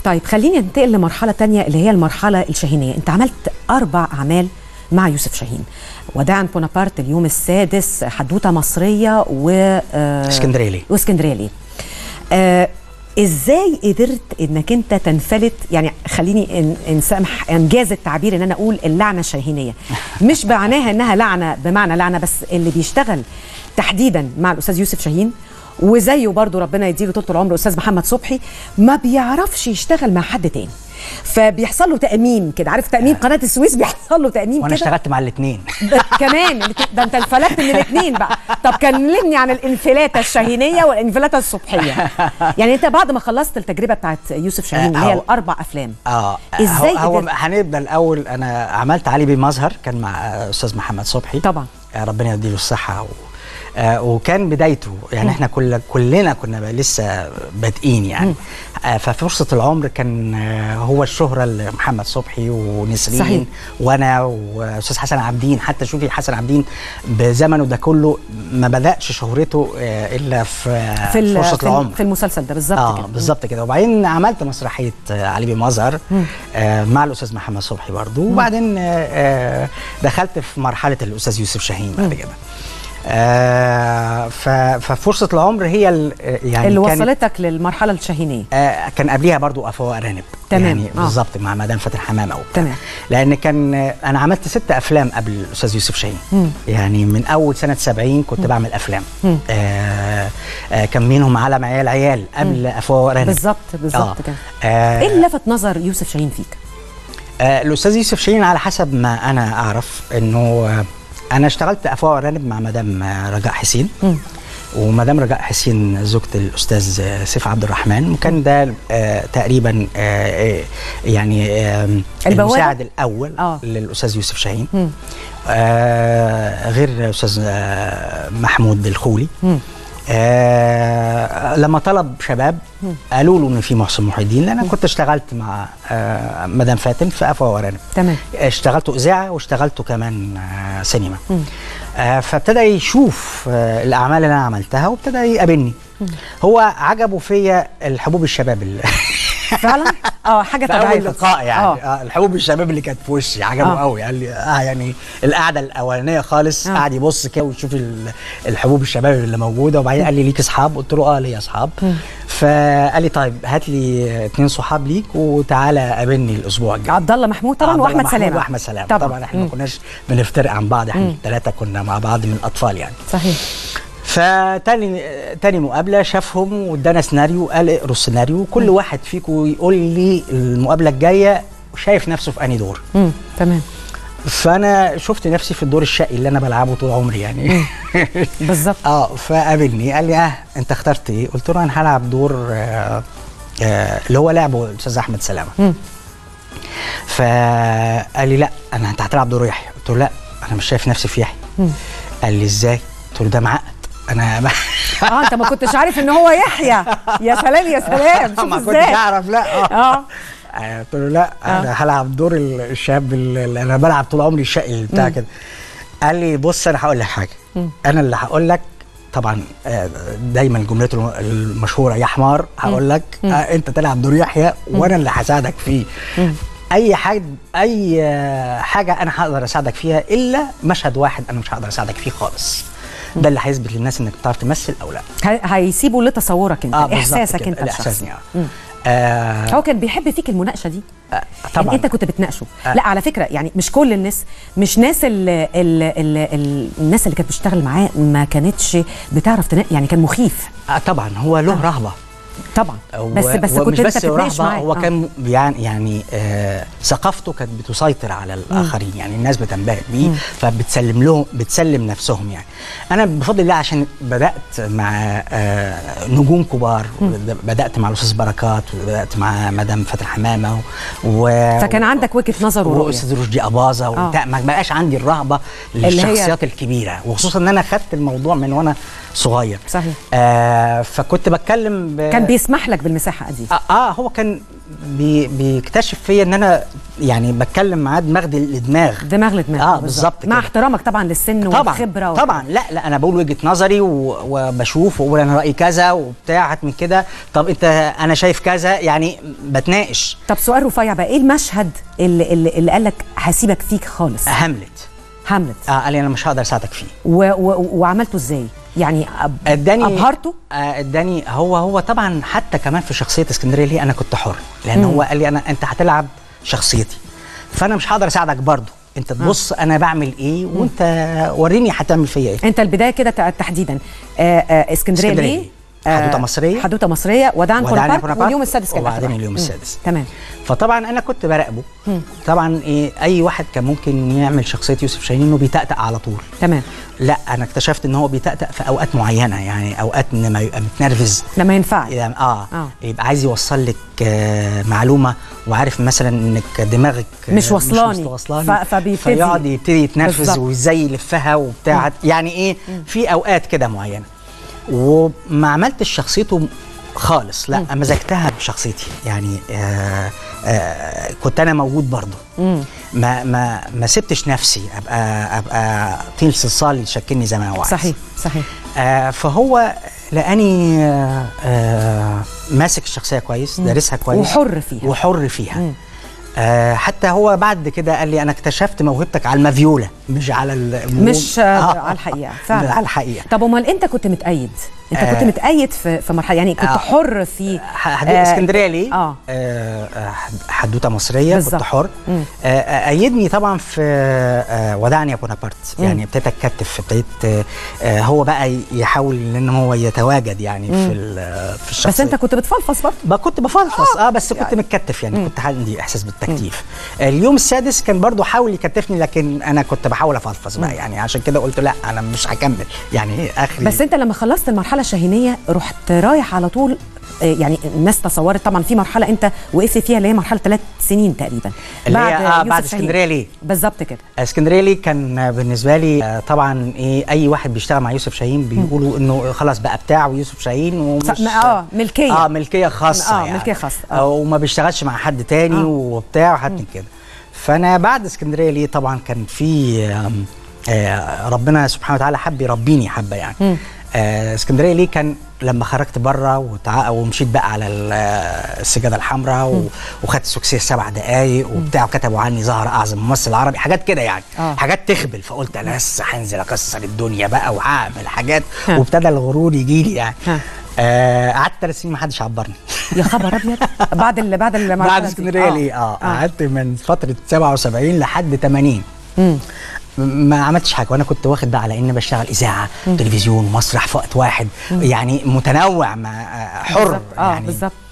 طيب خليني انتقل لمرحله تانية اللي هي المرحله الشاهينيه. انت عملت 4 اعمال مع يوسف شاهين: وداعا بونابرت، اليوم السادس، حدوته مصريه، و اسكندريه ليه. ازاي قدرت انك انت تنفلت؟ يعني خليني نسامح انجاز التعبير ان انا اقول اللعنه الشاهينيه، مش معناها انها لعنه بمعنى لعنه، بس اللي بيشتغل تحديدا مع الاستاذ يوسف شاهين وزيه برضو ربنا يديله طول العمر استاذ محمد صبحي، ما بيعرفش يشتغل مع حد تاني، فبيحصل له تأميم كده، عارف تأميم قناة السويس بيحصل له تأميم كده. وانا اشتغلت مع الاثنين كمان، ده انت انفلتت من الاثنين بقى. طب كلمني عن الانفلاتة الشاهينية والانفلاتة الصبحية. يعني انت بعد ما خلصت التجربة بتاعت يوسف شاهين اللي هي ال4 أفلام، ازاي هو هنبدا الاول. انا عملت علي بمظهر، كان مع استاذ محمد صبحي طبعا، ربنا يديله الصحة، وكان بدايته يعني احنا كلنا كنا لسه بادئين يعني. ففرصة العمر كان هو الشهرة لمحمد صبحي ونسرين صحيح. وانا واستاذ حسن عابدين. حتى شوفي حسن عابدين بزمنه ده كله ما بدأش شهرته الا في فرصة العمر في المسلسل ده بالظبط كده. بالظبط كده. وبعدين عملت مسرحية علي بمظهر مع الاستاذ محمد صبحي برضه، وبعدين دخلت في مرحلة الاستاذ يوسف شاهين بعد كده. ففرصة العمر هي يعني اللي وصلتك للمرحلة الشاهينية. كان قبليها برضو أفواه أرانب يعني بالظبط مع مدام فاتن حمامة تمام. لأن كان أنا عملت 6 أفلام قبل الأستاذ يوسف شاهين. يعني من أول سنة 70 كنت بعمل أفلام. كان منهم عالم عيال قبل أفواه أرانب. بالظبط كده. إيه اللي لفت نظر يوسف شاهين فيك؟ الأستاذ يوسف شاهين على حسب ما أنا أعرف إنه أنا اشتغلت أفواه أرانب مع مدام رجاء حسين، ومدام رجاء حسين زوجة الأستاذ سيف عبد الرحمن، وكان ده تقريبا يعني المساعد الأول للأستاذ يوسف شاهين، غير الأستاذ محمود الخولي. لما طلب شباب قالوا له ان في محسن محي الدين، لان انا كنت اشتغلت مع مدام فاتن في أفواه وأرانب. تمام. اشتغلته اذاعه واشتغلته كمان سينما. فابتدى يشوف الاعمال اللي انا عملتها وابتدى يقابلني. هو عجبه فيا الحبوب الشباب فعلا حاجه طبيعيه. اول لقاء يعني الحبوب الشباب اللي كانت في وشي عجبه قوي. قال لي يعني القعده الاولانيه خالص قعد يبص كده ويشوف الحبوب الشباب اللي موجوده، وبعدين قال لي ليك اصحاب؟ قلت له ليا اصحاب. فقال لي طيب هات لي 2 صحاب ليك وتعالى قابلني الاسبوع الجاي. عبد الله محمود طبعا واحمد سلامه. واحمد سلامه طبعا احنا ما كناش بنفترق عن بعض، احنا ال3 كنا مع بعض من الاطفال يعني. صحيح. فتاني مقابله شافهم وادانا سيناريو، قال اقروا السيناريو وكل واحد فيكم يقول لي المقابله الجايه شايف نفسه في انهي دور. تمام. فانا شفت نفسي في الدور الشقي اللي انا بلعبه طول عمري يعني. بالظبط. فقابلني قال لي انت اخترت ايه؟ قلت له انا هلعب دور اللي هو لعبه الاستاذ احمد سلامه. فقال لي لا انت هتلعب دور يحيى. قلت له لا انا مش شايف نفسي في يحيى. قال لي ازاي؟ قلت له ده معقد. انا انت ما كنتش عارف ان هو يحيى؟ يا سلام يا سلام. ما كنتش اعرف. لا قلت له لا انا هلعب دور الشاب اللي انا بلعب طول عمري الشقي بتاع كده. قال لي بص انا هقول لك حاجه، انا اللي هقول لك طبعا دايما جملته المشهوره يا حمار، هقول لك انت تلعب دور يحيى وانا اللي هساعدك فيه. اي حاجه انا هقدر اساعدك فيها الا مشهد واحد انا مش هقدر اساعدك فيه خالص. ده اللي هيثبت للناس انك بتعرف تمثل او لا. هيسيبوا لتصورك انت، احساسك انت الشخصي. هو كان بيحب فيك المناقشه دي طبعا. يعني انت كنت بتناقشه. لا على فكره يعني مش كل الناس، مش ناس الناس اللي كانت بتشتغل معاه ما كانتش بتعرف يعني كان مخيف. طبعا هو له رهبه طبعا، بس كنت انت بتتناقش معاه. هو كان يعني ثقافته كانت بتسيطر على الاخرين، يعني الناس بتنبهر بيه بتسلم نفسهم يعني. انا بفضل الله عشان بدات مع نجوم كبار، بدات مع الاستاذ بركات وبدات مع مدام فاتن حمامه فكان عندك وجهه نظر ورؤيه، واستاذ رشدي اباظه ما بقاش عندي الرهبه للشخصيات الكبيره، وخصوصا ان انا خدت الموضوع من وانا صغير. صحيح. فكنت بتكلم كان بيسمح لك بالمساحه دي. هو كان بيكتشف فيا ان انا يعني بتكلم معاه دماغ لدماغ، دماغ لدماغ بالظبط مع احترامك طبعا للسن والخبره طبعا لا انا بقول وجهه نظري وبشوف واقول انا رايي كذا وبتاع، هات من كده، طب انت انا شايف كذا، يعني بتناقش. طب سؤال رفيع بقى، ايه المشهد اللي قال لك هسيبك فيك خالص؟ هاملت. قال لي انا مش هقدر اساعدك فيه. وعملته ازاي؟ يعني ابهرته؟ اداني هو طبعا، حتى كمان في شخصيه اسكندريه ليه انا كنت حر، لان هو قال لي انت هتلعب شخصيتي، فانا مش هقدر اساعدك برضه، انت تبص انا بعمل ايه وانت وريني هتعمل فيا ايه. انت البدايه كده تحديدا اسكندريه ليه؟ حدوته مصريه، وداعني بونابرت، واليوم السادس كان وبعدين اليوم السادس. تمام. فطبعا انا كنت براقبه. طبعا اي واحد كان ممكن يعمل شخصيه يوسف شاهين انه بيتأتأ على طول. تمام. لا انا اكتشفت ان هو بيتأتأ في اوقات معينه، يعني اوقات لما يبقى متنرفز، لما ينفع يعني يبقى عايز يوصل لك معلومه، وعارف مثلا انك دماغك مش وصلاني، فيقعد يبتدي يتنرفز وازاي يلفها وبتاع، يعني ايه في اوقات كده معينه. وما عملتش شخصيته خالص، لا مزجتها بشخصيتي، يعني كنت انا موجود برضه. ما سبتش نفسي ابقى طين صلصال يشكلني زي ما هو عايز. صحيح. فهو لقاني ماسك الشخصيه كويس، دارسها كويس، وحر فيها. حتى هو بعد كده قال لي انا اكتشفت موهبتك على المافيولا، مش على على الحقيقه فعلا. على الحقيقه. طب امال انت كنت متأيد؟ انت كنت متأيد في مرحله، يعني كنت حر في اسكندريه ليه؟ حدوته مصريه بالزبط. كنت حر. أيدني طبعا في ودعني يا بونابرت، يعني ابتديت اتكتف، ابتديت هو بقى يحاول ان هو يتواجد يعني في الشخصيه. بس انت كنت بتفلفص برضه؟ كنت بفلفص بس كنت متكتف، يعني كنت عندي احساس بالتكتيف. اليوم السادس كان برضه حاول يكتفني، لكن انا كنت بحاول افلفص بقى، يعني عشان كده قلت لا انا مش هكمل، يعني اخري. بس انت لما خلصت المرحله الشاهينيه رحت رايح على طول، يعني الناس تصورت طبعا في مرحله انت وقفت فيها اللي هي مرحله 3 سنين تقريبا، اللي هي بعد اسكندريه ليه. بالظبط كده. اسكندريه ليه كان بالنسبه لي طبعا اي واحد بيشتغل مع يوسف شاهين بيقولوا انه خلاص بقى بتاعه يوسف شاهين، ومش ملكيه ملكيه خاصه، يعني ملكيه خاصه، وما بيشتغلش مع حد تاني وبتاع وحاجات من كده. فانا بعد اسكندريه ليه طبعا كان في ربنا سبحانه وتعالى حب يربيني حبه، يعني اسكندريه ليه كان لما خرجت بره ومشيت بقى على السجاده الحمراء وخدت سكسيه 7 دقايق وبتاع، وكتبوا عني ظهر اعظم ممثل عربي، حاجات كده يعني. حاجات تخبل. فقلت انا لسه هنزل اكسر الدنيا بقى وهعمل حاجات، وابتدى الغرور يجي لي يعني. قعدت 3 سنين ما حدش عبرني. يا خبر ابيض. بعد اسكندريه ليه قعدت من فتره 77 لحد 80 ما عملتش حاجه، وانا كنت واخد بقى على اني بشتغل اذاعه تلفزيون ومسرح في وقت واحد، يعني متنوع، حر بالزبط. يعني بالظبط.